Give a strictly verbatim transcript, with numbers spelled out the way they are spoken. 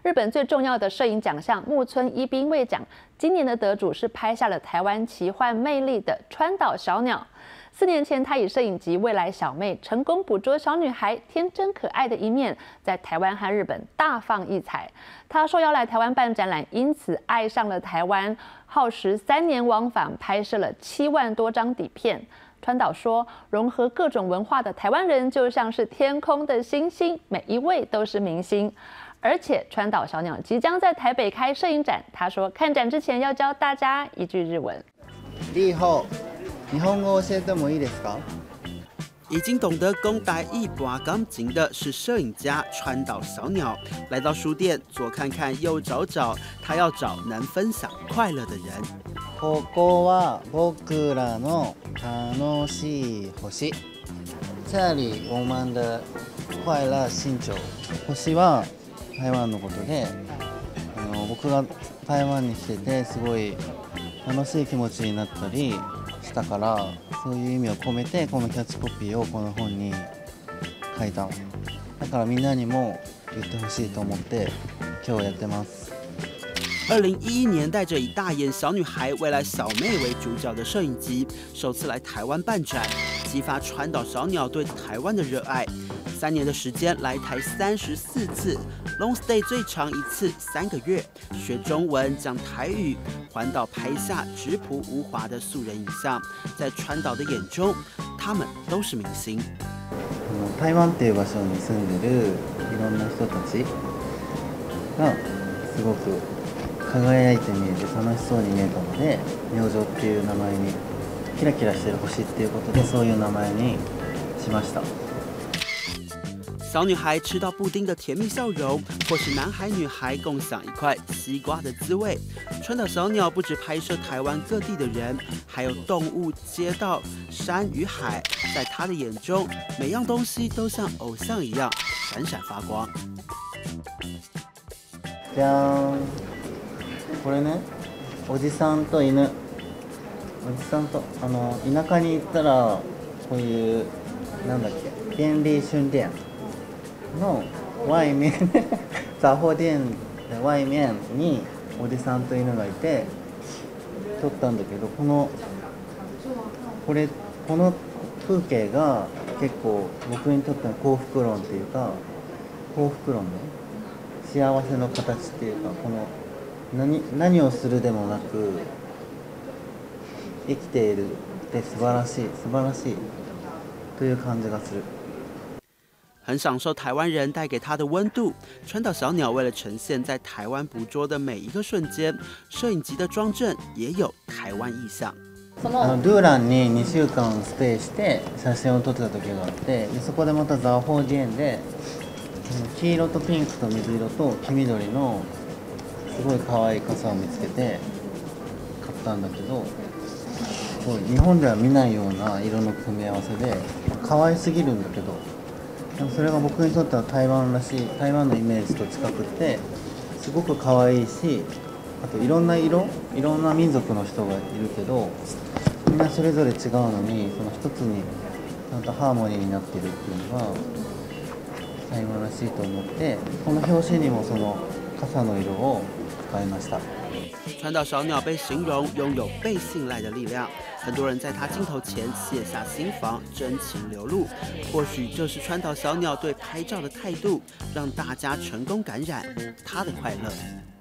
日本最重要的摄影奖项木村一兵卫奖，今年的得主是拍下了台湾奇幻魅力的川岛小鸟。四年前，他以摄影集《未来小妹》成功捕捉小女孩天真可爱的一面，在台湾和日本大放异彩。他受邀来台湾办展览，因此爱上了台湾，耗时三年往返，拍摄了七万多张底片。川岛说，融合各种文化的台湾人就像是天空的星星，每一位都是明星。而且川岛小鸟即将在台北开摄影展，他说看展之前要教大家一句日文。 リホ、日本語教えてもいいですか？ 已经懂得公台一把钢琴的是摄影家川岛小鸟。来到书店，左看看右找找，他要找能分享快乐的人。 ここは僕らの楽しい星。チャーリー、我们的快乐星球。星は台湾のことで、あの僕が台湾に来ててすごい楽しい気持ちになったりしたから、そういう意味を込めてこのキャッチコピーをこの本に書いたの。だからみんなにも言ってほしいと思って今日やってます。 二零一一年，带着以大眼小女孩、未来小妹为主角的摄影集，首次来台湾办展，激发川岛小鸟对台湾的热爱。三年的时间，来台三十四次 ，long stay 最长一次三个月，学中文，讲台语，环岛拍下质朴无华的素人影像。在川岛的眼中，他们都是明星。 台湾っていう場所に住んでるいろんな人たちがすごく輝いて見えて楽しそうに見えたので、明星っていう名前にキラキラしてる星っていうことでそういう名前にしました。 小女孩吃到布丁的甜蜜笑容，或是男孩女孩共享一块西瓜的滋味。川岛小鸟不只拍摄台湾各地的人，还有动物、街道、山与海，在他的眼中，每样东西都像偶像一样闪闪发光。 じゃーん、これね、おじさんと犬。おじさんとあの田舎に行ったらこういうなんだっけ、便利商店の外面杂貨店的外面におじさんと犬がいて撮ったんだけど、このこれこの風景が結構僕にとっての幸福論っていうか、幸福論ね、幸せの形っていうか、この 何, 何をするでもなく生きているって素晴らしい素晴らしいという感じがする。 很享受台湾人带给他的温度。川岛小鸟为了呈现在台湾捕捉的每一个瞬间，摄影集的装帧也有台湾意象。 あのルーランににしゅうかんステイして写真を撮ってた時があって、でそこでまたザ・ホージェンで黄色とピンクと水色と黄緑のすごい可愛い傘を見つけて買ったんだけど、すごい日本では見ないような色の組み合わせで可愛すぎるんだけど、でもそれが僕にとっては台湾らしい、台湾のイメージと近くってすごく可愛いし、あといろんな色、いろんな民族の人がいるけど、みんなそれぞれ違うのにその一つにちゃんとハーモニーになってるっていうのが台湾らしいと思って、この表紙にもその傘の色を使いました。 川岛小鸟被形容拥有被信赖的力量，很多人在他镜头前卸下心防，真情流露。或许就是川岛小鸟对拍照的态度，让大家成功感染他的快乐。